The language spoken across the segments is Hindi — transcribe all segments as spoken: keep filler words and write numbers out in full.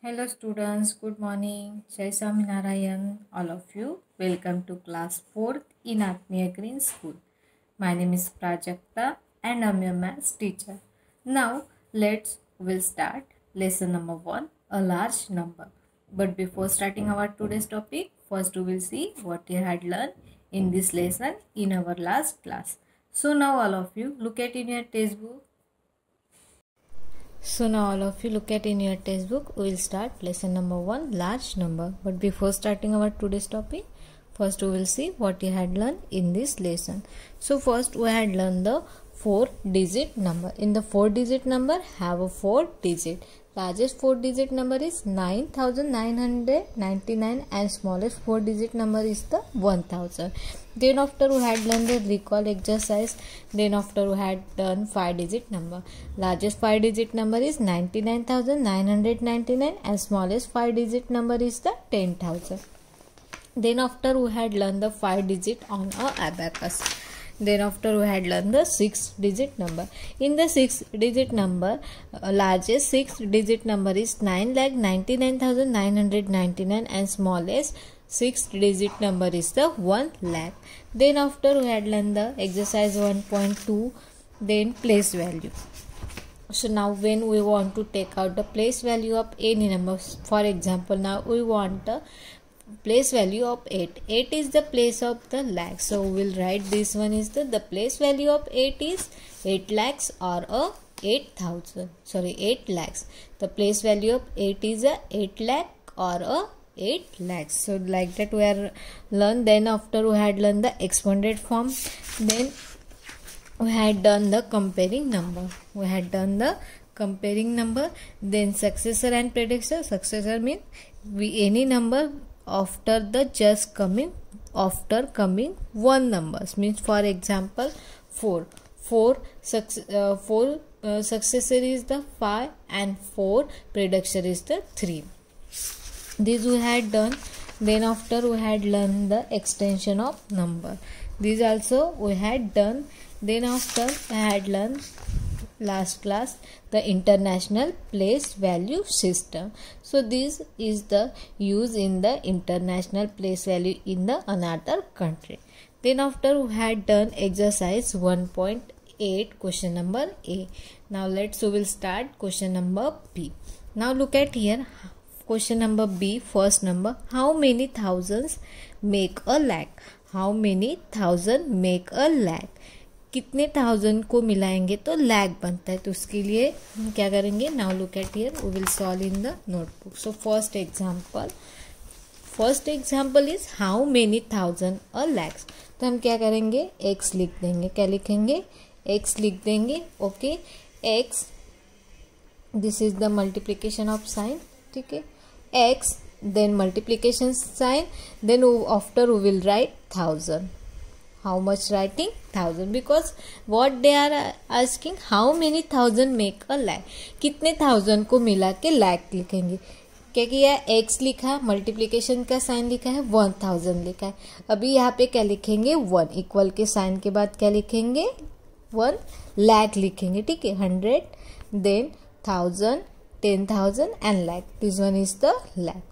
Hello students, good morning. Jai Swaminarayan, all of you. Welcome to class fourth in Atmiya Green School. My name is Prajakta and I'm your maths teacher. Now let's will start lesson number one, a large number. But before starting our today's topic, first we will see what you had learned in this lesson in our last class. So now all of you look at in your textbook. So now all of you look at in your textbook. We will start lesson number one, large number. But before starting our today's topic, first we will see what you had learned in this lesson. So first we had learned the four digit number. In the four digit number have a four digit. Largest four digit number is nine thousand nine hundred ninety-nine and smallest four digit number is the one thousand. Then after we had learned the recall exercise. Then after we had done five digit number. Largest five digit number is ninety-nine thousand nine hundred ninety-nine and smallest five digit number is the ten thousand. Then after we had learned the five digit on a abacus. Then after we had learned the six digit number. In the six digit number, uh, largest six digit number is nine lakh ninety-nine thousand nine hundred ninety-nine and smallest six digit number is the one lakh. Then after we had learned the exercise one point two, then place value. So now when we want to take out the place value of any number, for example now we want the place value of eight. eight is the place of the lakh. So we will write this one is the, the place value of eight is eight lakhs or a eight thousand. Sorry, eight lakhs. The place value of eight is a eight lakh or a eight lakhs. So like that we are learned. Then after we had learned the expanded form. Then we had done the comparing number. We had done the comparing number. Then successor and predecessor. Successor means we any number after the just coming after coming one numbers, means for example four. four uh, four uh, successor is the five and four predecessor is the three. This we had done. Then after we had learned the extension of number. This also we had done. Then after we had learned last class the international place value system. So this is the use in the international place value in the another country. Then after we had done exercise one point eight, question number A. Now let's we will start question number B. Now look at here, question number B, first number. How many thousands make a lakh? How many thousand make a lakh? कितने थाउजेंड को मिलाएंगे तो लैख बनता है. तो उसके लिए हम क्या करेंगे, now look at here, we will solve in the notebook. So first example first example is how many thousand a lakhs. तो हम क्या करेंगे, एक्स लिख देंगे. क्या लिखेंगे, एक्स लिख देंगे. Okay, x this is the multiplication of sign. ठीक है, x then multiplication sign, then after we will write thousand. How much writing? Thousand, because what they are asking, how many thousand make a lakh. कितने thousand को मिला के lakh लिखेंगे. क्या किया, x लिखा, मल्टीप्लिकेशन का साइन लिखा है, वन थाउजेंड लिखा है. अभी यहाँ पे क्या लिखेंगे, वन इक्वल के साइन के बाद क्या लिखेंगे, वन lakh लिखेंगे. ठीक है, hundred, then thousand, ten thousand and lakh. This one is the lakh.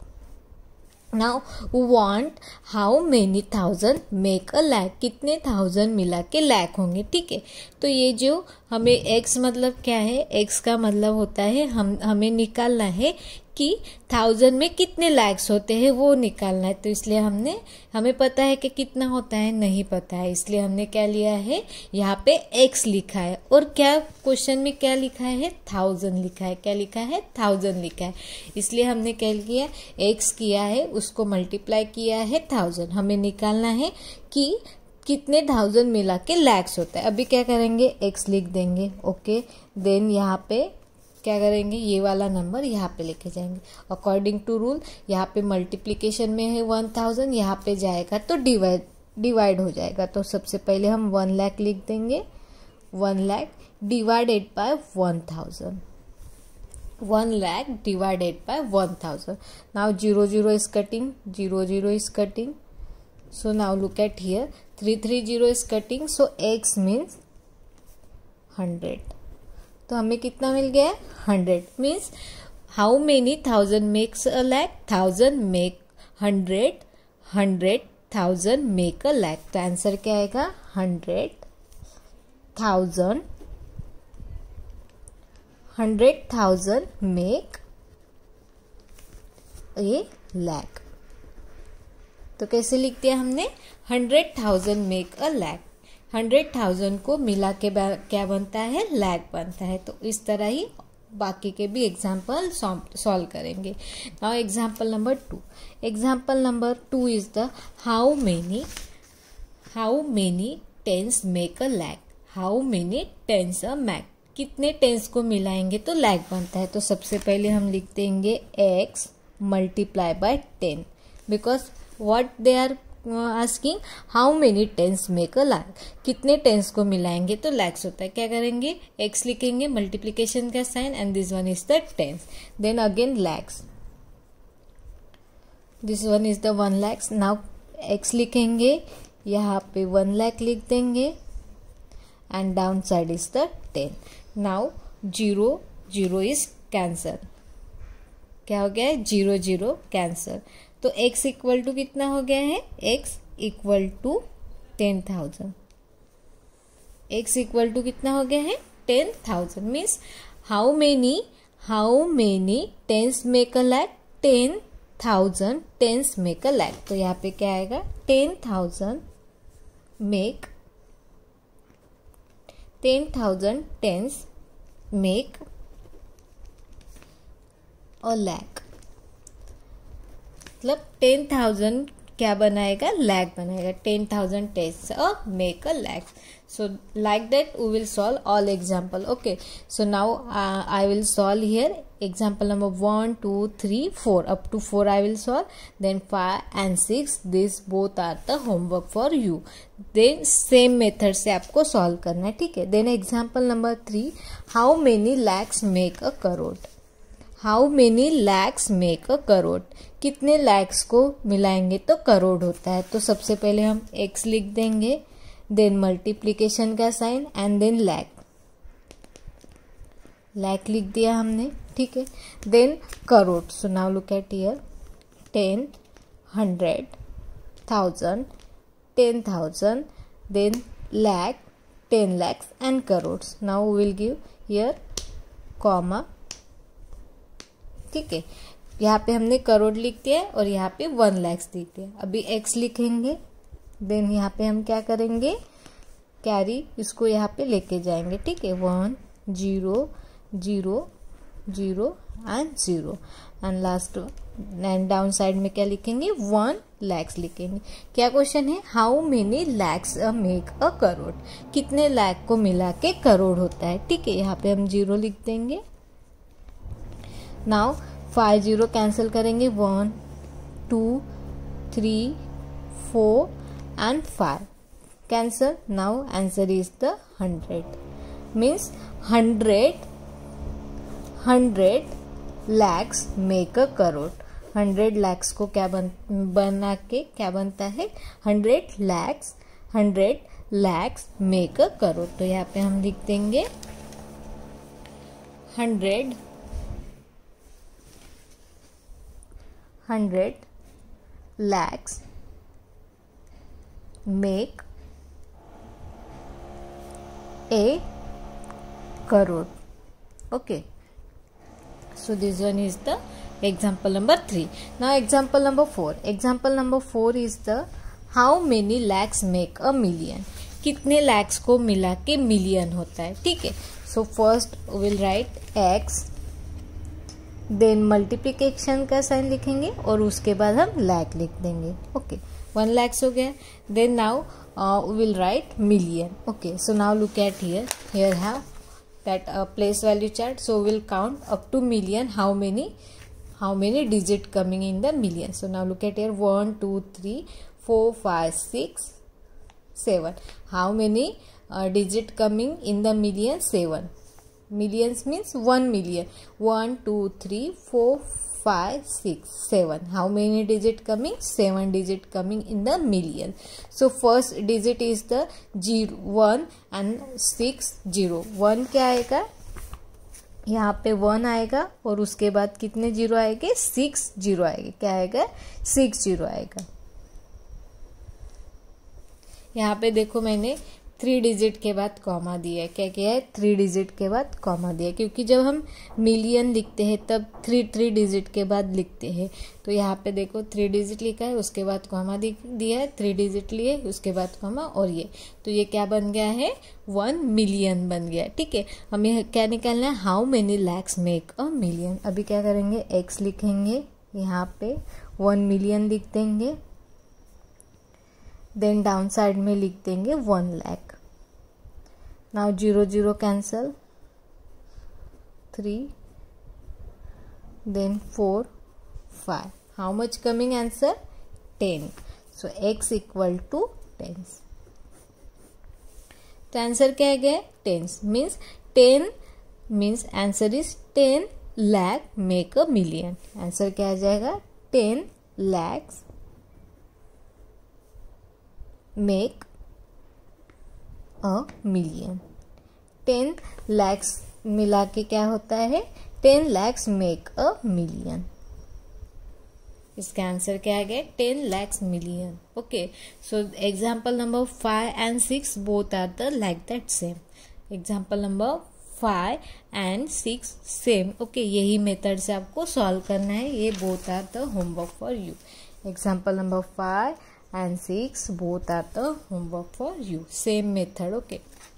Now we want how many thousand make a lakh. कितने thousand मिला के lakh होंगे. ठीक है, तो ये जो हमें x मतलब क्या है, x का मतलब होता है हम हमें निकालना है कि थाउजेंड में कितने लैक्स होते हैं वो निकालना है. तो इसलिए हमने हमें पता है कि कितना होता है, नहीं पता है, इसलिए हमने क्या लिया है, यहाँ पे x लिखा है. और क्या क्वेश्चन में क्या लिखा है, थाउजेंड लिखा है. क्या लिखा है, थाउजेंड लिखा है. इसलिए हमने क्या किया, x किया है, उसको मल्टीप्लाई किया है थाउजेंड. हमें निकालना है कि कितने थाउजेंड मिला के लैक्स होता है. अभी क्या करेंगे, x लिख देंगे. ओके, देन यहाँ पे क्या करेंगे, ये वाला नंबर यहाँ पे लेके जाएंगे. अकॉर्डिंग टू रूल यहाँ पे मल्टीप्लिकेशन में है वन थाउजेंड, यहाँ पे जाएगा तो डिवाइड डिवाइड हो जाएगा. तो सबसे पहले हम वन लाख लिख देंगे. One lakh divided by one thousand. One lakh divided by one thousand. Now zero zero is cutting, zero zero is cutting. So now look at here, three three zero is cutting. So x means hundred. तो हमें कितना मिल गया है, hundred. Means how many thousand makes a lakh, thousand make hundred, hundred thousand make a lakh. तो आंसर क्या आएगा, hundred thousand, hundred thousand make a lakh. तो कैसे लिखते हैं हमने, hundred thousand make a lakh, hundred thousand को मिला के क्या बनता है, लैख बनता है। तो इस तरह ही बाकी के भी एग्जाम्पल सॉल्व करेंगे। Now example number two, example number two is the how many, how many tens make a lakh, how many tens a make, कितने टेंस को मिलाएंगे तो लैख बनता है। तो सबसे पहले हम लिख देंगे x multiply by ten, because what they are asking, how many tens make a lakh, कितने टेंस को मिलाएंगे तो लैक्स होता है। क्या करेंगे, एक्स लिखेंगे, मल्टीप्लीकेशन का sign, and this one is the tens, then again lakhs, this one is the one lakhs. Now x लिखेंगे, यहाँ पे वन लैख लिख देंगे, and down side is the ten. Now zero zero is cancel, क्या हो गया है, जीरो जीरो कैंसल। तो x इक्वल टू कितना हो गया है, x equal to ten thousand, x equal to कितना हो गया है, ten thousand. Means how many, how many tens make a lakh, ten thousand tens make a lakh. तो यहाँ पे क्या आएगा, ten thousand make, ten thousand tens make a lakh, मतलब टेन थाउजेंड क्या बनाएगा, लैख बनाएगा, ten thousand tens a make a lakh. So like that we will solve all example. Okay, so now I will solve here example number one two three four, up to four I will solve, then five and six, this both are the homework for you. Then same method से आपको सॉल्व करना है, ठीक है। Then example number three, how many lakhs make a crore, how many lakhs make a crore, कितने लैक्स को मिलाएंगे तो करोड़ होता है। तो सबसे पहले हम x लिख देंगे, देन मल्टीप्लीकेशन का sign, and then lakh, lakh लिख दिया हमने, ठीक है। Then crore, so now look at here, ten, hundred, thousand, ten thousand, then lakh, ten lakhs and crore. Now will give here comma, ठीक है। यहाँ पे हमने करोड़ लिख दिया है और यहाँ पे वन लैक्स लिख दिया। अभी x लिखेंगे, देन यहाँ पे हम क्या करेंगे, कैरी इसको यहाँ पे लेके जाएंगे, ठीक है। One zero zero zero and zero, and last and down side में क्या लिखेंगे, वन लैक्स लिखेंगे। क्या क्वेश्चन है, how many lakhs make a crore, कितने लैख को मिला के करोड़ होता है, ठीक है। यहाँ पे हम जीरो लिख देंगे। नाउ फाइव जीरो कैंसिल करेंगे, one two three four and five cancel. Now answer is the hundred, means hundred, hundred lakhs make a crore, hundred lakhs को क्या बन बना के क्या बनता है, hundred lakhs, hundred lakhs make a crore. तो यहाँ पे हम लिख देंगे hundred, hundred lakhs make a crore. Okay, so this one is the example number three. Now example number four. Example number four is the how many lakhs make a million. कितने lakhs को मिला के million होता है, ठीक है। So first we will write x, then multiplication का साइन लिखेंगे और उसके बाद हम lakh लिख देंगे। Okay, one lakhs हो गया। Then now uh, we will write million. Okay, so now look at here. Here have that uh, place value chart, so we'll count up to million, how many how many digit coming in the million. So now look at here, one two three four five six seven, how many uh, digit coming in the million, seven. Millions means one million, one two three four five six seven, how many digit coming, seven digit coming in the million. So first digit is the zero one and six zero, one क्या आएगा, यहाँ पे वन आएगा और उसके बाद कितने जीरो आएंगे, सिक्स जीरो आएंगे। क्या आएगा, सिक्स जीरो आएगा। यहाँ पे देखो मैंने थ्री डिजिट के बाद कॉमा दिया है। क्या किया है, थ्री डिजिट के बाद कॉमा दिया है, क्योंकि जब हम मिलियन लिखते हैं तब थ्री थ्री डिजिट के बाद लिखते हैं। तो यहाँ पे देखो थ्री डिजिट लिखा है, उसके बाद कॉमा दिया है, थ्री डिजिट लिए उसके बाद कॉमा, और ये तो ये क्या बन गया है, वन मिलियन बन गया। ठीक है, हमें क्या निकालना है, how many lakhs make a million. अभी क्या करेंगे, एक्स लिखेंगे, यहाँ पे वन मिलियन लिख देंगे, देन डाउन साइड में लिख देंगे one lakh. Now zero zero cancel, three, then four, five. How much coming answer, ten. So x equal to tens. तो आंसर क्या है, tens. Means ten means answer is ten lakh make a million. Answer क्या आ जाएगा, ten lakhs make a million. Ten lakhs मिला के क्या होता है, ten lakhs make a million. इसका आंसर क्या आ गया, ten lakhs million. Okay, so example number five and six both are the like that same. Example number five and six same. Okay, यही मेथड से आपको सॉल्व करना है। ये both are the homework for you. Example number five and six both are the homework for you, same method. Okay,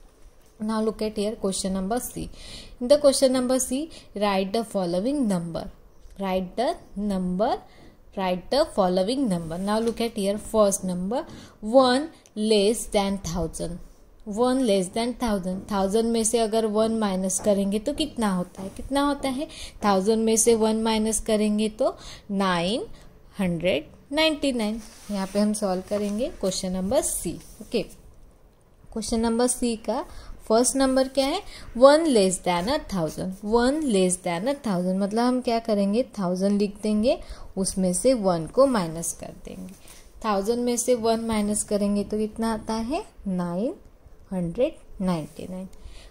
now look at here question number C. In the question number C, write the following number, write the number write the following number. Now look at here, first number, one less than thousand, one less than thousand. Thousand में से अगर वन माइनस करेंगे तो कितना होता है, कितना होता है, थाउजेंड में से वन माइनस करेंगे तो नाइन हंड्रेड नाइन्टी नाइन। यहाँ पे हम सॉल्व करेंगे question number C. Okay, question number C का फर्स्ट नंबर क्या है, one less than a thousand. One less than a thousand मतलब हम क्या करेंगे, थाउजेंड लिख देंगे, उसमें से वन को माइनस कर देंगे। थाउजेंड में से वन माइनस करेंगे तो कितना आता है, nine hundred ninety nine.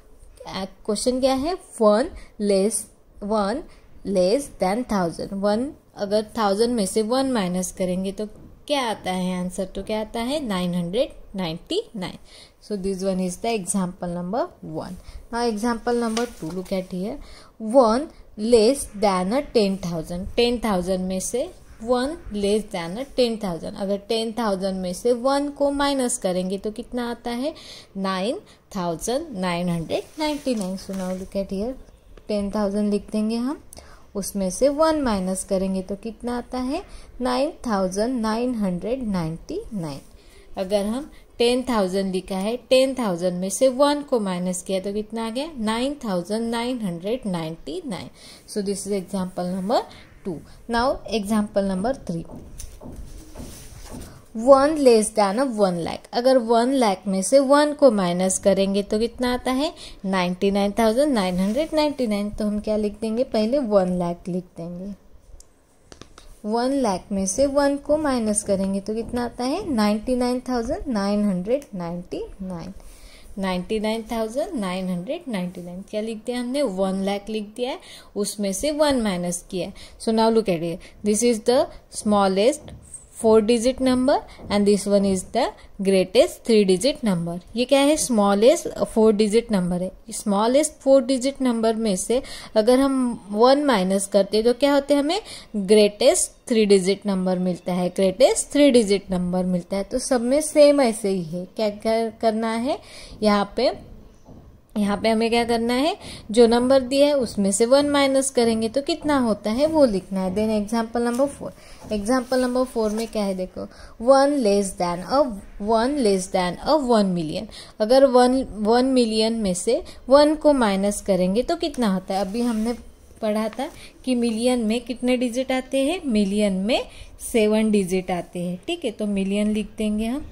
Question क्या है, one less one less than thousand. One अगर थाउजेंड में से वन माइनस करेंगे तो क्या आता है आंसर, तो क्या आता है nine hundred ninety nine. So this one is the example number one. Now example number two, look at here, one less than a ten thousand. Ten thousand में से one less than a ten thousand. अगर टेन थाउजेंड में से वन को माइनस करेंगे तो कितना आता है, nine thousand nine hundred ninety nine. So now look at here, ten thousand लिख देंगे हम, उसमें से वन माइनस करेंगे तो कितना आता है, nine thousand nine hundred ninety nine. अगर हम टेन थाउजेंड लिखा है, टेन थाउजेंड में से वन को माइनस किया तो कितना आ गया, nine thousand nine hundred ninety nine. So this is example number two. Now example number three, one less than a one lakh. अगर वन लैख में से वन को माइनस करेंगे तो कितना आता है, ninety nine thousand nine hundred ninety nine. तो हम क्या लिख देंगे, पहले वन लैख लिख देंगे। वन लैख में से वन को माइनस करेंगे तो कितना आता है, ninety nine thousand nine hundred ninety nine. Ninety nine thousand nine hundred ninety nine क्या लिख दिया हमने, वन लाख लिख दिया है, उसमें से वन माइनस किया है। So now look at it, this is the smallest four digit number and this one is the greatest three digit number. ये क्या है, स्मॉलेस्ट फोर डिजिट नंबर है। स्मॉलेस्ट फोर डिजिट नंबर में से अगर हम वन माइनस करते हैं तो क्या होते हैं, हमें ग्रेटेस्ट थ्री डिजिट नंबर मिलता है, ग्रेटेस्ट थ्री डिजिट नंबर मिलता है। तो सब में सेम ऐसे ही है। क्या क्या करना है, यहाँ पे यहाँ पे हमें क्या करना है, जो नंबर दिया है उसमें से वन माइनस करेंगे तो कितना होता है वो लिखना है। Then example number four, example number four में क्या है, देखो, one less than a one less than a one million. अगर वन वन मिलियन में से वन को माइनस करेंगे तो कितना होता है। अभी हमने पढ़ा था कि मिलियन में कितने डिजिट आते हैं, मिलियन में सेवन डिजिट आते हैं। ठीक है, तो मिलियन लिख देंगे हम,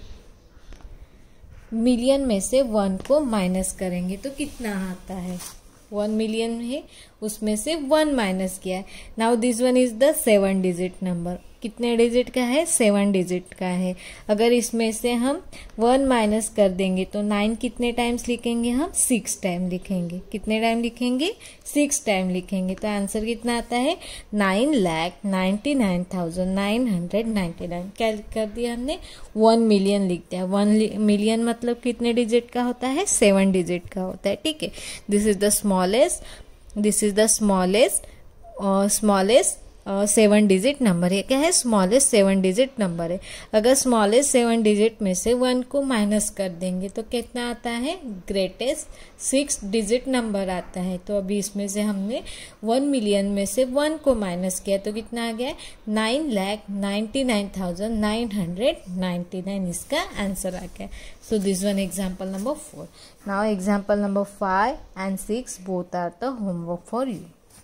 मिलियन में से वन को माइनस करेंगे तो कितना आता है, वन मिलियन है, उसमें से वन माइनस किया है। Now this one is the seven digit number. कितने डिजिट का है? सेवन डिजिट का है। अगर इसमें से हम वन माइनस कर देंगे तो नाइन कितने टाइम्स लिखेंगे हम? सिक्स टाइम लिखेंगे। कितने टाइम लिखेंगे? सिक्स टाइम लिखेंगे। तो आंसर कितना आता है? Nine lakh ninety nine thousand nine hundred ninety nine. क्या कर दिया हमने? वन मिलियन लिख दिया। वन मिलियन मतलब कितने डिजिट का होता है? सेवन डिजिट का होता है। ठीक है, this is the smallest this is the smallest smallest seven digit number है। क्या है? स्मॉलेस्ट सेवन डिजिट नंबर है। अगर स्मॉलेस्ट सेवन डिजिट में से वन को माइनस कर देंगे तो कितना आता है? ग्रेटेस्ट सिक्स डिजिट नंबर आता है। तो अभी इसमें से हमने वन मिलियन में से वन को माइनस किया तो कितना आ गया? Nine lakh ninety nine thousand nine hundred ninety nine इसका आंसर आ गया। So this one example number four. Now example number five and six both are the homework for you.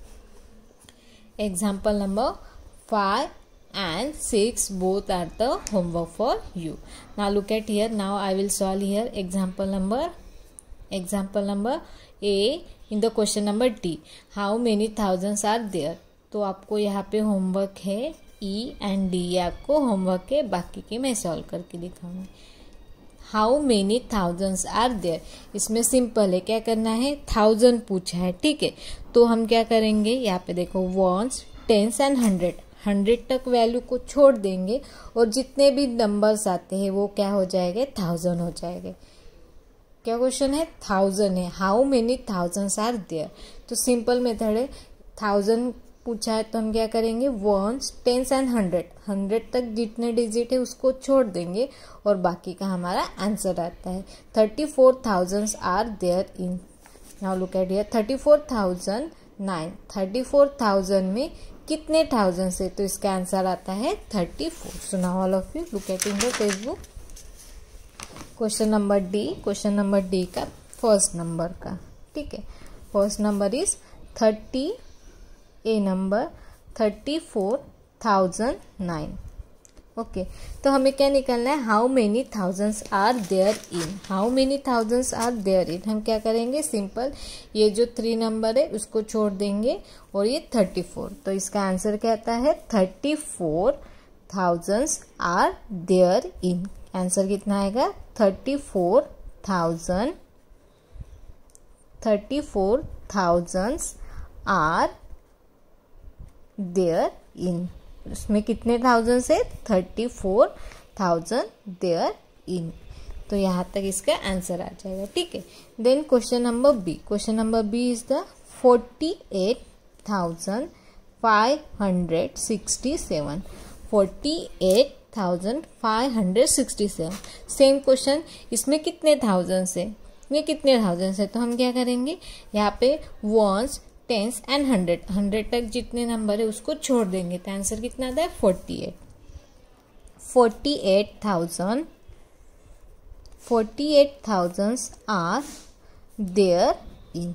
Example number five and six both are the homework for you. Now look at here. Now I will solve here example number example number A in the question number D. How many thousands are there? तो आपको यहाँ पे होमवर्क है E and D। ये आपको होमवर्क है, बाकी के मैं सॉल्व करके दिखाऊंगी। How many thousands are there, इसमें सिंपल है। क्या करना है? थाउजेंड पूछा है। ठीक है, तो हम क्या करेंगे? यहाँ पे देखो ones tens and hundred hundred तक वैल्यू को छोड़ देंगे और जितने भी नंबर्स आते हैं वो क्या हो जाएंगे? थाउजेंड हो जाएंगे। क्या क्वेश्चन है? थाउजेंड है। How many thousands are there, तो सिंपल मेथड है। थाउजेंड पूछा है तो हम क्या करेंगे? Ones tens and hundred hundred तक जितने डिजिट है उसको छोड़ देंगे और बाकी का हमारा आंसर आता है। Thirty four thousand are there in. Now look at here, thirty four thousand nine. Thirty four thousand में कितने थाउजेंड से? तो इसका आंसर आता है thirty four. So now all of you look at in the text question number D. Question number D का फर्स्ट नंबर का। ठीक है, first number is thirty a number thirty four thousand nine. Okay, तो हमें क्या निकलना है? How many thousands are there in. How many thousands are there in हम क्या करेंगे? सिंपल, ये जो थ्री नंबर है उसको छोड़ देंगे और ये थर्टी फोर, तो इसका आंसर क्या आता है? Thirty four thousands are there in. Answer कितना आएगा? Thirty four thousand thirty four thousands are there in. उसमें कितने थाउजेंड से? Thirty four thousand there in. तो यहाँ तक इसका आंसर आ जाएगा। ठीक है, then question number B. Question number B is the forty eight thousand five hundred sixty seven. Forty eight thousand five hundred sixty seven. Same question, इसमें कितने थाउजेंड से? ये कितने थाउजेंड से? तो हम क्या करेंगे? यहाँ पे ones tens and hundred hundred तक जितने नंबर है उसको छोड़ देंगे तो आंसर कितना आता है? Forty eight. Forty eight thousand forty eight thousand are there in.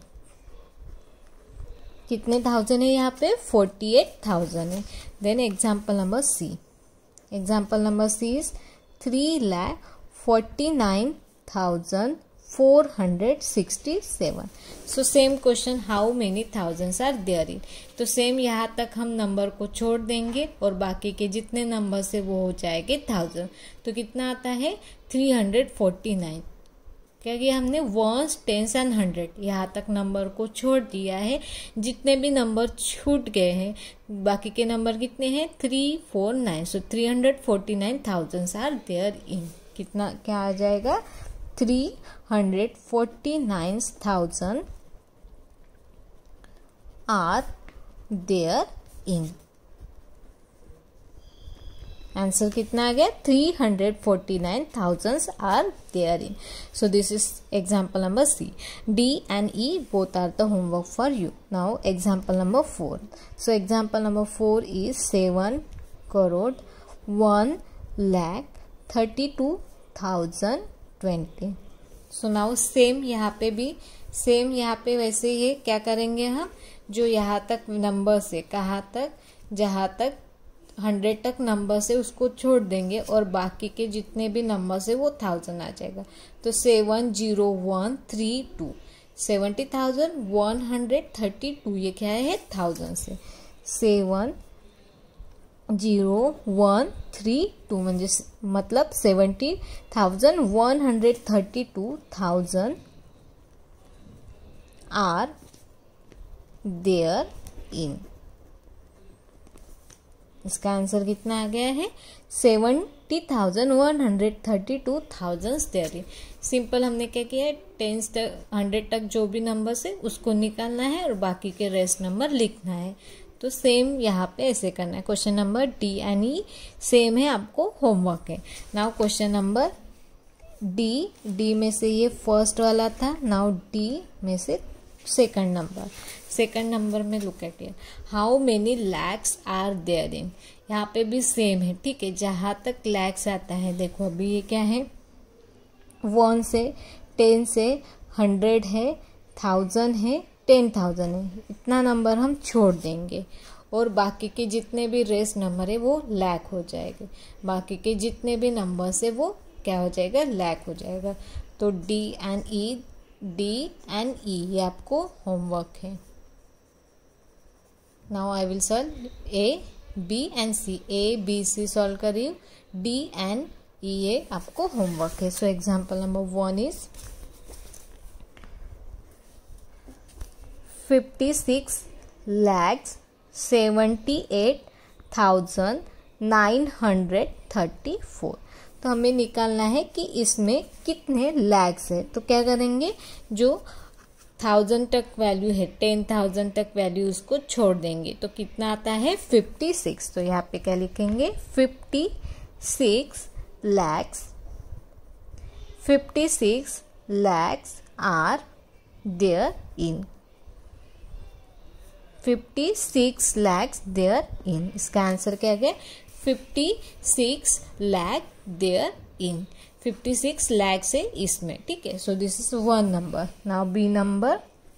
कितने थाउजेंड है यहाँ पे? फोर्टी एट थाउजेंड है। Then example number C. Example number C is three lakh forty nine thousand four hundred sixty seven. So same question, how many thousands are there in. तो सेम यहाँ तक हम नंबर को छोड़ देंगे और बाकी के जितने नंबर से वो हो जाएंगे थाउजेंड। तो कितना आता है? Three hundred forty nine. क्या किया हमने? वंस टेंस एंड हंड्रेड यहाँ तक नंबर को छोड़ दिया है। जितने भी नंबर छूट गए हैं बाकी के नंबर कितने हैं? Three four nine. So three hundred forty nine thousands are there in. कितना क्या आ जाएगा? Three hundred forty nine thousand are there in. Answer कितना आ गया? Three hundred forty nine thousand are there in. So this is example number C. D and E both are the homework for you. Now example number four. So example number four is seven crore one lakh thirty two thousand twenty. So now same यहाँ पे भी सेम यहाँ पे वैसे ही क्या करेंगे हम? जो यहाँ तक नंबर से कहाँ तक? जहाँ तक हंड्रेड तक नंबर से उसको छोड़ देंगे और बाकी के जितने भी नंबर से वो थाउजेंड आ जाएगा। तो seven zero one three two seventy thousand one hundred thirty two, ये क्या है थाउजंड से, seven zero one three two म्हणजे मतलब seventy thousand one hundred thirty two thousand are there in. इसका आंसर कितना आ गया है, seventy thousand one hundred thirty two thousand there in. Simple हमने क्या किया है, टेंस तक हंड्रेड तक जो भी नंबर्स है उसको निकालना है और बाकी के रेस्ट नंबर लिखना है। तो सेम यहाँ पे ऐसे करना है। Question number D and E same है, आपको होमवर्क है। Now question number D, D में से ये फर्स्ट वाला था, नाउ डी में से सेकंड नंबर। सेकंड नंबर में look at here, how many lakhs are there in. यहाँ पे भी सेम है, ठीक है। जहां तक लैक्स आता है, देखो अभी ये क्या है, वन से टेन से हंड्रेड है, थाउजेंड है, टेन थाउजेंड है, इतना नंबर हम छोड़ देंगे और बाकी के जितने भी रेस्ट नंबर है वो लैक हो जाएंगे। बाकी के जितने भी नंबर्स है वो क्या हो जाएगा, लैक हो जाएगा। तो D and E, D and E ये आपको होमवर्क है। Now I will solve A B and C, A B C solve करिए, डी एंड ई ये आपको होमवर्क है। So example number one is fifty six lakhs seventy eight thousand nine hundred thirty four. तो हमें निकालना है कि इसमें कितने लैक्स है। तो क्या करेंगे, जो थाउजेंड तक वैल्यू है, टेन थाउजेंड तक वैल्यू उसको छोड़ देंगे। तो कितना आता है, फिफ्टी सिक्स। तो यहाँ पे क्या लिखेंगे, fifty six lakhs, fifty six lakhs are there in, fifty six lakhs there in. इसका आंसर क्या है, fifty six lakh there in, fifty six lakhs है इसमें, ठीक है। So this is one number. Now B number,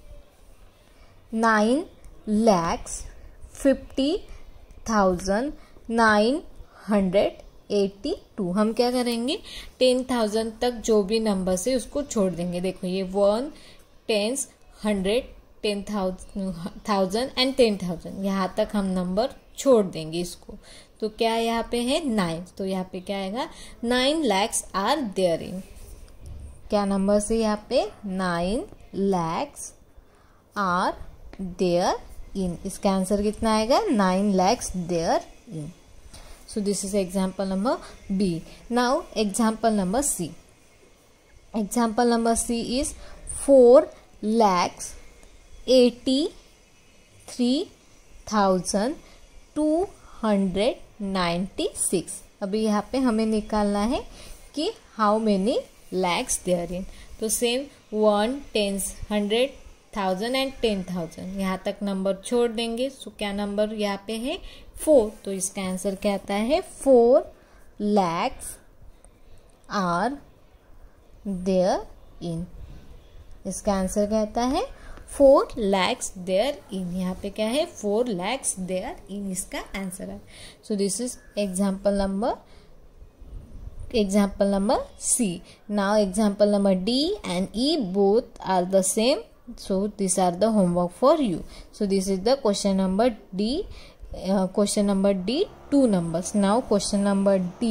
nine lakhs fifty thousand nine hundred eighty two. हम क्या करेंगे, टेन थाउजेंड तक जो भी नंबर है उसको छोड़ देंगे। देखो ये one, tens, hundred, ten thousand and ten thousand, यहाँ तक हम नंबर छोड़ देंगे इसको। तो क्या यहाँ पे है, नाइन। तो यहाँ पे क्या आएगा, nine lakhs are there in. क्या नंबर से यहाँ पे, nine lakhs are there in. इसका आंसर कितना आएगा, nine lakhs there in. So this is example number B. Now example number C. Example number C is four lakhs eighty three thousand two hundred ninety six. अभी यहाँ पे हमें निकालना है कि how many lakhs there in. तो same one, tens, hundred, thousand and ten thousand, यहाँ तक नंबर छोड़ देंगे। सो क्या नंबर यहाँ पे है, फोर। तो इसका आंसर क्या आता है, four lakhs are there in. इसका आंसर क्या आता है, फोर लैक्स देयर इन। यहाँ पे क्या है, फोर लैक्स देयर इन, इसका आंसर है। So this is example number example number C. Now example number D and E both are the same, so these are the homework for you. So this is the question number D, uh, question number D, two numbers. Now question number D,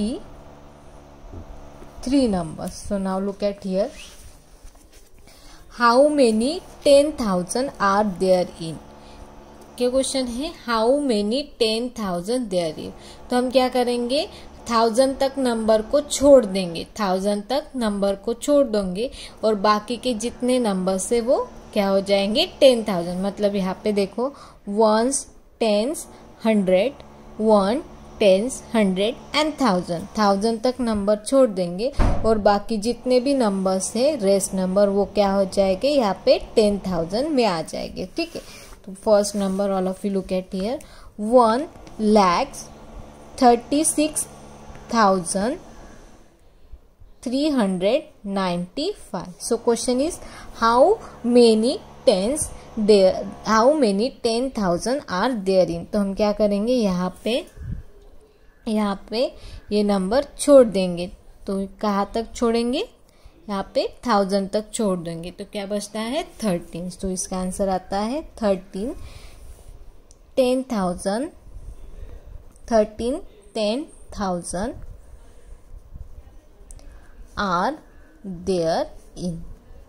three numbers. So now look at here, how many ten thousand are there in। क्या क्वेश्चन है, how many ten thousand there in. तो हम क्या करेंगे, थाउजेंड तक नंबर को छोड़ देंगे, थाउजेंड तक नंबर को छोड़ देंगे और बाकी के जितने नंबर से वो क्या हो जाएंगे, टेन थाउजेंड। मतलब यहाँ पे देखो, ones, tens, hundred, one, tens, hundred and thousand, thousand तक नंबर छोड़ देंगे और बाकी जितने भी नंबर्स है, रेस्ट नंबर, वो क्या हो जाएंगे, यहाँ पे टेन थाउजेंड में आ जाएंगे, ठीक है। तो first number, all of you look at here, one lakhs thirty six thousand three hundred ninety-five. So question is, how many tens there, how many ten thousand are there in। तो हम क्या करेंगे, यहाँ पे यहाँ पे ये नंबर छोड़ देंगे। तो कहाँ तक छोड़ेंगे, यहाँ पे थाउजेंड तक छोड़ देंगे तो क्या बचता है थर्टीन। तो इसका आंसर आता है thirteen. Ten thousand, thirteen ten thousand are there in.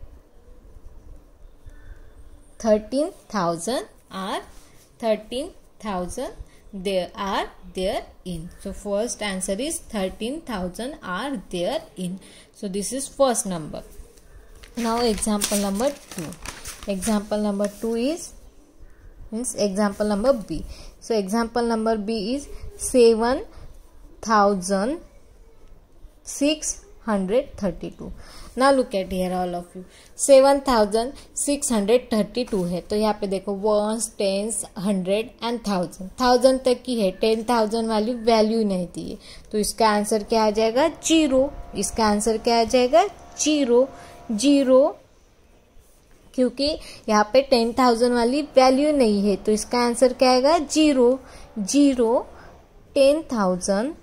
Thirteen thousand are thirteen thousand there are there in. So first answer is thirteen thousand are there in. So this is first number. Now example number two. Example number two is means example number B. So example number B is seven thousand six hundred thirty-two. Now look at here all of you. seven thousand six hundred thirty-two है तो यहाँ पे देखो ones, tens, hundred and thousand. Thousand तक की है, टेन थाउजेंड वाली वैल्यू नहीं दी है तो इसका आंसर क्या आ जाएगा जीरो। इसका आंसर क्या आ जाएगा जीरो। जीरो क्योंकि यहाँ पे टेन थाउजेंड वाली वैल्यू नहीं है तो इसका आंसर क्या आएगा zero. Zero ten thousand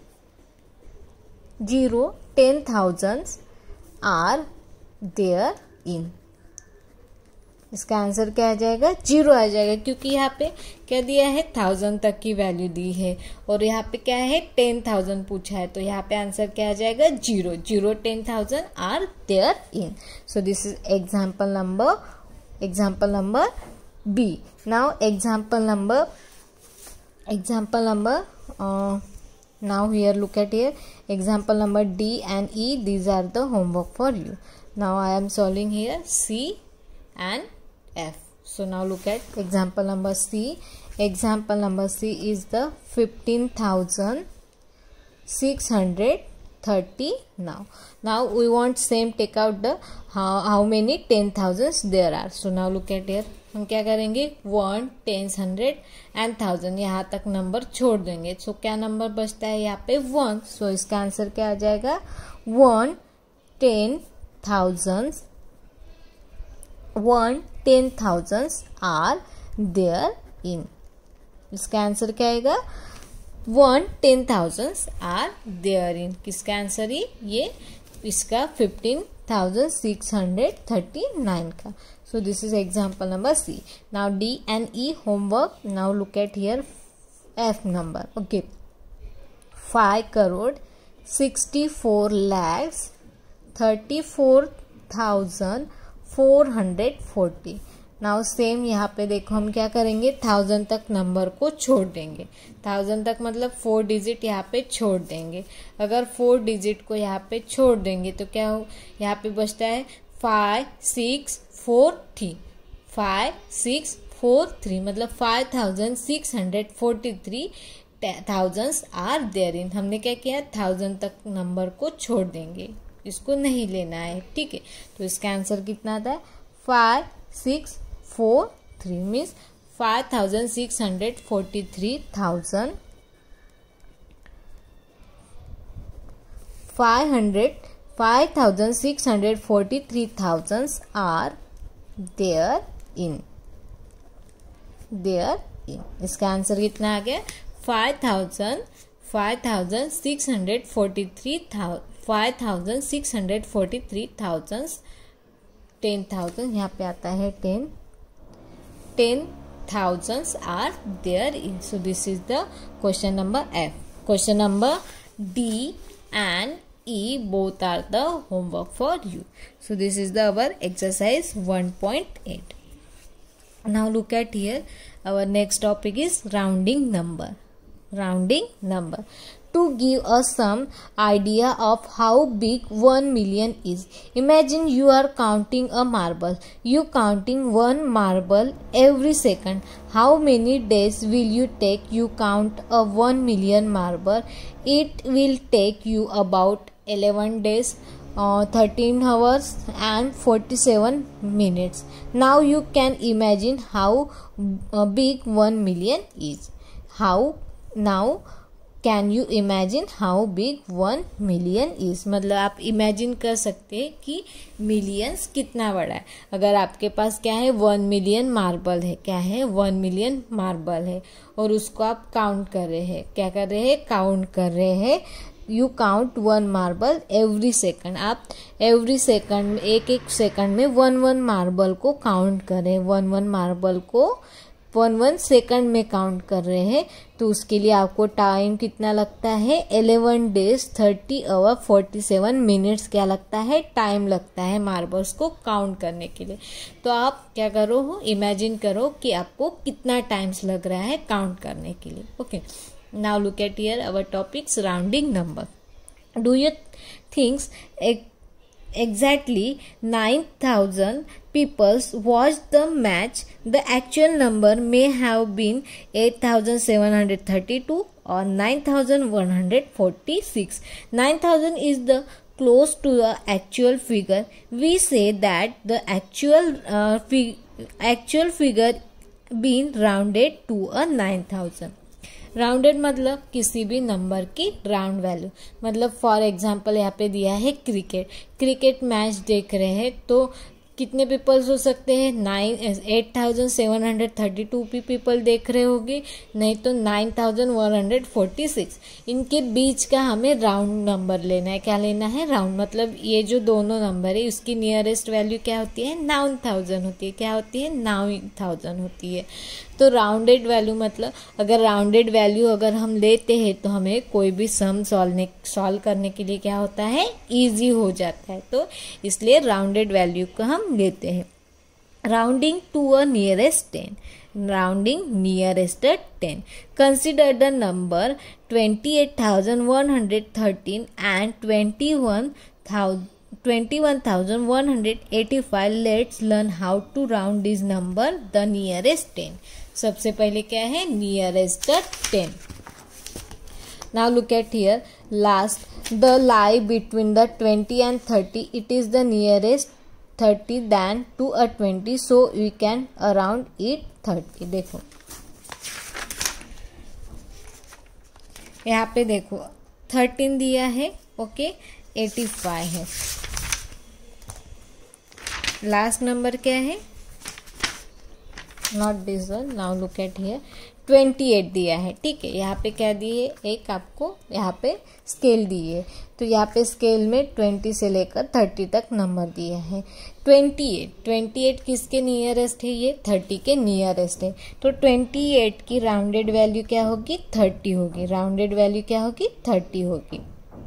zero ten thousand are there in. इसका आंसर क्या आ जाएगा जीरो आ जाएगा क्योंकि यहाँ पे क्या दिया है थाउजेंड तक की वैल्यू दी है और यहाँ पे क्या है टेन थाउजेंड पूछा है तो यहाँ पे आंसर क्या आ जाएगा zero. Zero ten thousand are there in. So this is example number example number B. Now example number example number now here look at here example number D and E. These are the homework for you. Now I am solving here C and F. So now look at example number C. Example number C is the fifteen thousand six hundred thirty. Now now we want same take out the how, how many ten thousands there are. So now look at here हम क्या करेंगे one, tens, hundred and thousand यहाँ तक नंबर छोड़ देंगे। सो क्या नंबर बचता है यहाँ पे वन। सो इसका आंसर क्या आ जाएगा one ten thousand one ten thousand are there in. इसका आंसर क्या आएगा one ten thousand are there in. किसका आंसर ही ये इसका fifteen thousand six hundred thirty nine का। So this is example number C. Now D and E homework. Now look at here F number. Okay. five crore sixty-four lakhs thirty-four thousand four hundred forty. Now same यहाँ पे देखो हम क्या करेंगे थाउजेंड तक नंबर को छोड़ देंगे। थाउजेंड तक मतलब फोर डिजिट यहाँ पे छोड़ देंगे। अगर फोर डिजिट को यहाँ पे छोड़ देंगे तो क्या हो यहाँ पे बचता है five six four three. Five six four three मतलब five thousand six hundred forty three thousands are there in. हमने क्या किया थाउजेंड तक नंबर को छोड़ देंगे, इसको नहीं लेना है, ठीक है। तो इसका आंसर कितना आता है five six four three means five thousand six hundred forty three thousand five hundred five thousand six hundred forty three thousands are there in there in. इसका आंसर कितना आ गया five thousand five thousand six hundred forty three five thousand six hundred forty three thousand ten thousand यहाँ पे आता है ten ten thousands are there in. So this is the question number F. Question number D and E both are the homework for you. So this is the our exercise one point eight. Now look at here our next topic is rounding number. Rounding number. To give us some idea of how big one million is, imagine you are counting a marble. You counting one marble every second. How many days will you take you count a one million marble? It will take you about eleven days, uh, thirteen hours and forty-seven minutes. Now you can imagine how uh, big one million is. How now can you imagine how big one million is. मतलब आप इमेजिन कर सकते हैं कि मिलियंस कितना बड़ा है। अगर आपके पास क्या है वन मिलियन मार्बल है, क्या है वन मिलियन मार्बल है और उसको आप काउंट कर रहे हैं, क्या कर रहे हैं काउंट कर रहे हैं you count one marble every second, आप एवरी सेकंड में एक एक सेकंड में वन वन मार्बल को काउंट करें, वन वन मार्बल को वन वन सेकंड में काउंट कर रहे हैं, तो उसके लिए आपको टाइम कितना लगता है, eleven days thirty hour forty seven minutes क्या लगता है, टाइम लगता है मार्बल्स को काउंट करने के लिए। तो आप क्या करो हो, इमेजिन करो कि आपको कितना टाइम्स लग रहा है काउंट करने के लिए। Okay, now look at here our topics rounding number. Do you thinks exactly nine thousand people watched the match? The actual number may have been eight thousand seven hundred thirty-two or nine thousand one hundred forty-six. nine thousand is the close to the actual figure. We say that the actual uh, fig actual figure been rounded to a nine thousand. Rounded मतलब किसी भी नंबर की राउंड वैल्यू, मतलब फॉर एग्जांपल यहाँ पे दिया है क्रिकेट, क्रिकेट मैच देख रहे हैं तो कितने पीपल्स हो सकते हैं, nine eight thousand seven hundred thirty two भी पीपल देख रहे होंगे, नहीं तो nine thousand one hundred forty six. इनके बीच का हमें राउंड नंबर लेना है, क्या लेना है, राउंड, मतलब ये जो दोनों नंबर है उसकी नियरेस्ट वैल्यू क्या होती है, नाइन थाउजेंड होती है, क्या होती है, नाइन थाउजेंड होती है। तो राउंडेड वैल्यू मतलब अगर राउंडेड वैल्यू अगर हम लेते हैं तो हमें कोई भी सम सॉल्व सॉल्व करने के लिए क्या होता है, इजी हो जाता है, तो इसलिए राउंडेड वैल्यू को हम लेते हैं। Rounding to a nearest ten, rounding nearest ten, consider the number twenty eight thousand one hundred thirteen and twenty one thousand twenty-one thousand one hundred eighty-five. Let's learn how to round this number the nearest ten. सबसे पहले क्या है, nearest ten. Now look at here, last the lie between the twenty and thirty. It is the nearest thirty than to a twenty, so we can round it thirty. देखो यहाँ पे देखो थर्टीन दिया है, ओके, एटी फाइव है, लास्ट नंबर क्या है, not this one, now look at here, twenty eight दिया है, ठीक है। यहाँ पे क्या दिए, एक आपको यहाँ पे स्केल दिए, तो यहाँ पे स्केल में ट्वेंटी से लेकर थर्टी तक नंबर दिया है। ट्वेंटी एट, ट्वेंटी एट किसके नियरेस्ट है, ये थर्टी के नियरेस्ट है, तो ट्वेंटी एट की राउंडेड वैल्यू क्या होगी, थर्टी होगी, राउंडेड वैल्यू क्या होगी, थर्टी होगी।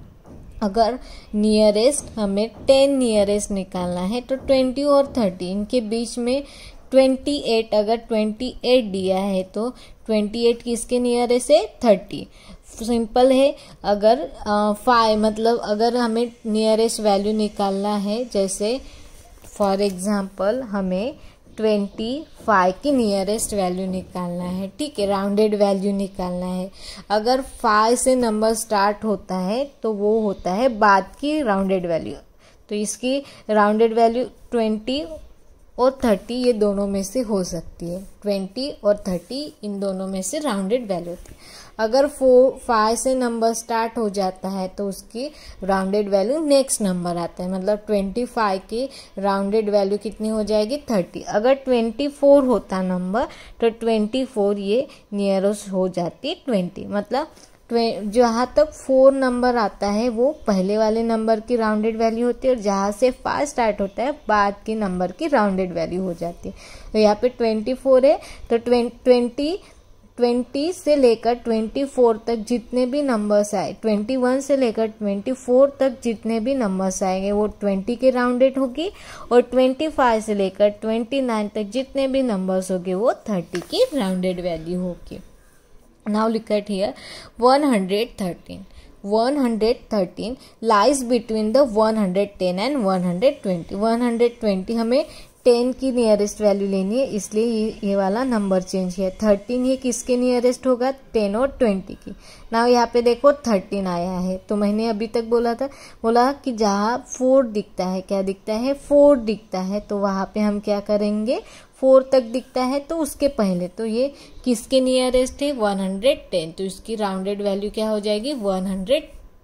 अगर नियरेस्ट हमें टेन नियरेस्ट निकालना है तो ट्वेंटी और थर्टी इनके बीच में ट्वेंटी एट, अगर ट्वेंटी एट दिया है तो ट्वेंटी एट किसके नियरेस्ट है, थर्टी। सिंपल है, अगर फाइव मतलब अगर हमें नियरेस्ट वैल्यू निकालना है, जैसे फॉर एग्जांपल हमें ट्वेंटी फाइव की नियरेस्ट वैल्यू निकालना है, ठीक है, राउंडेड वैल्यू निकालना है। अगर फाइव से नंबर स्टार्ट होता है तो वो होता है बाद की राउंडेड वैल्यू, तो इसकी राउंडेड वैल्यू ट्वेंटी और थर्टी ये दोनों में से हो सकती है, ट्वेंटी और थर्टी इन दोनों में से राउंडेड वैल्यू होती है। अगर फोर फाइव से नंबर स्टार्ट हो जाता है तो उसकी राउंडेड वैल्यू नेक्स्ट नंबर आता है, मतलब ट्वेंटी फाइव की राउंडेड वैल्यू कितनी हो जाएगी, थर्टी। अगर ट्वेंटी फोर होता नंबर तो ट्वेंटी फोर ये नियरेस्ट हो जाती ट्वेंटी, मतलब जहाँ तक फोर नंबर आता है वो पहले वाले नंबर की राउंडेड वैल्यू होती है, और जहाँ से फाइव स्टार्ट होता है बाद के नंबर की राउंडेड वैल्यू हो जाती है। तो यहाँ पे ट्वेंटी फोर है तो ट्वेंटी ट्वेंटी से लेकर ट्वेंटी फोर तक जितने भी नंबर्स आए, ट्वेंटी वन से लेकर ट्वेंटी फोर तक जितने भी नंबर्स आएंगे वो ट्वेंटी के राउंडेड होगी, और ट्वेंटी फाइव से लेकर ट्वेंटी नाइन तक जितने भी नंबर्स होंगे वो थर्टी की राउंडेड वैल्यू होगी। Now look at here, one hundred thirteen. one hundred thirteen lies between the one hundred ten and one hundred twenty. one hundred twenty हमें टेन की नियरेस्ट वैल्यू लेनी है, इसलिए ये, ये वाला नंबर चेंज किया। थर्टीन ये किसके नियरेस्ट होगा, टेन और ट्वेंटी की। ना यहाँ पे देखो थर्टीन आया है, तो मैंने अभी तक बोला था, बोला कि जहाँ फोर दिखता है, क्या दिखता है, फोर दिखता है, तो वहाँ पे हम क्या करेंगे, फोर तक दिखता है तो उसके पहले, तो ये किसके नियरेस्ट है, वन हंड्रेड टेन, तो इसकी राउंडेड वैल्यू क्या हो जाएगी, one hundred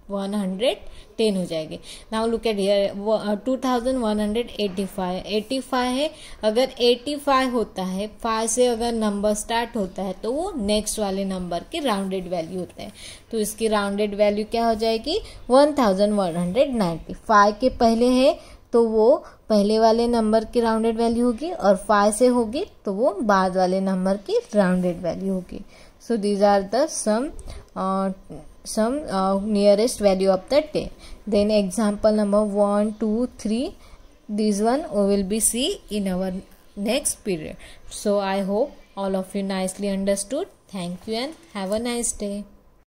one hundred ten हो जाएगी. Now look at here two thousand one hundred eighty five. Eighty five है, अगर एटी फाइव होता है, फाइव से अगर नंबर स्टार्ट होता है तो वो नेक्स्ट वाले नंबर की राउंडेड वैल्यू होता है. तो इसकी राउंडेड वैल्यू क्या हो जाएगी, one thousand one hundred ninety. Five के पहले है तो वो पहले वाले नंबर की राउंडेड वैल्यू होगी, और फाइव से होगी तो वो बाद वाले नंबर की राउंडेड वैल्यू होगी. So these are the some some uh, nearest value of the ten. Then example number one, two, three, this one we will be see in our next period. So I hope all of you nicely understood. Thank you and have a nice day.